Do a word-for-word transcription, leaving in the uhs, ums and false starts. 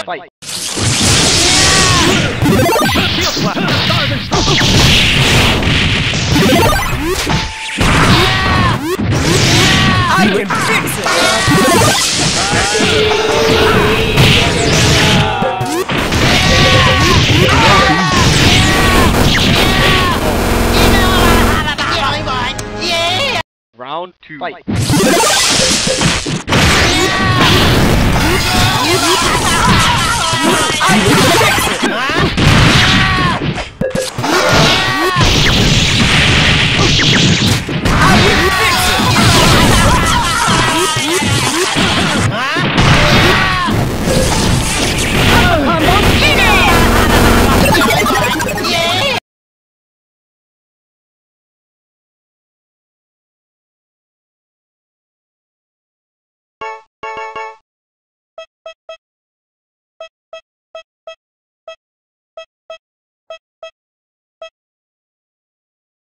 Fight! Shield blast! Stars and stars! I can fix it! Round two. Fight! I can fix it!